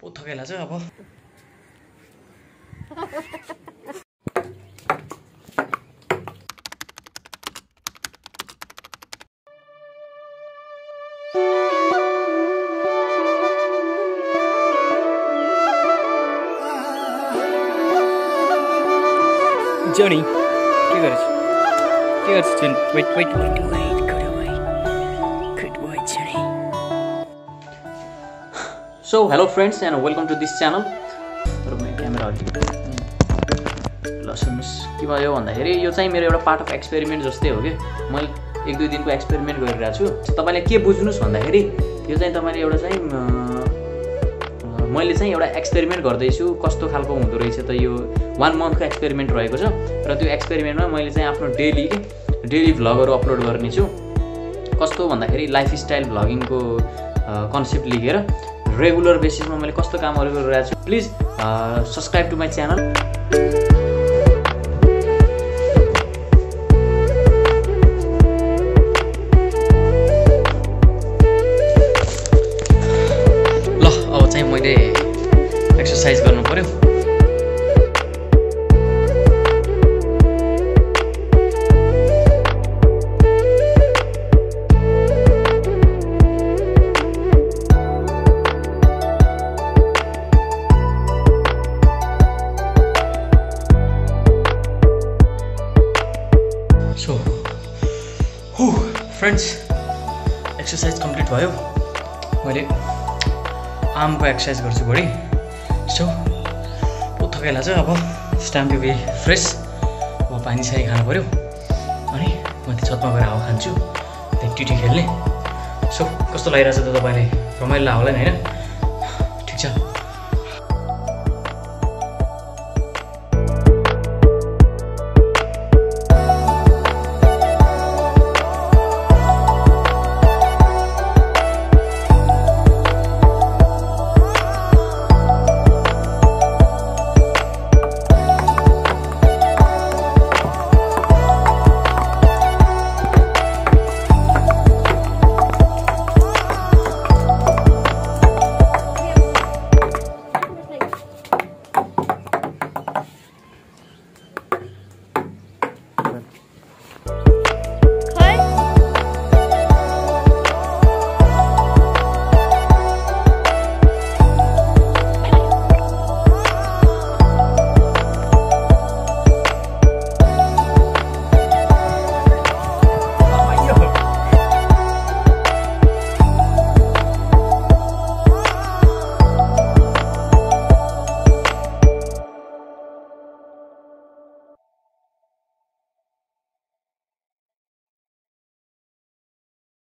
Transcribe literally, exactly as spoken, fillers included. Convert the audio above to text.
बहुत थकाइ लाग्छ अब Johnny, के गर्छ के गर्छ Johnny? Wait, wait, wait, wait, good away, good boy, Johnny. So, hello friends and welcome to this channel. तर म क्यामेरा हल्छु ल सुन्नुस् के भयो भन्दाखेरि यो चाहिँ मेरो एउटा पार्ट अफ एक्सपेरिमेन्ट जस्तै हो के मैले एक दुई दिनको एक्सपेरिमेन्ट गरिरहेको छु तपाईले के बुझ्नुस् भन्दाखेरि यो चाहिँ तपाईले एउटा चाहिँ मैले चाहिँ एउटा एक्सपेरिमेन्ट गर्दैछु कस्तो खालको हुँदो रहेछ त यो वन मन्थको एक्सपेरिमेन्ट रहेको छ र त्यो एक्सपेरिमेन्टमा मैले चाहिँ आफ्नो डेली डेली भ्लगहरु अपलोड गर्ने छु कस्तो भन्दाखेरि लाइफस्टाइल भ्लगिङको कन्सेप्ट लिएर रेगुलर बेसिसमा मैले कस्तो कामहरु गरिरहेको छु please subscribe to my channel ल अब चाहिँ मैले एक्सरसाइज गर्नु पर्यो So, whew, friends, exercise complete भयो मैले आर्मको एक्सरसाइज गर्छु बढी सो बहुत थकाइ लाग्छ अब it's time to be fresh अब पानी सानी खानु पर्यो अनि म त्यो छतमा गएर हावा खान्छु त्यहाँ टिटी खेल्ने सो कस्तो लागिरहेछ त तपाईले रमाइलो लाग्यो होला नि हैन ठीक छ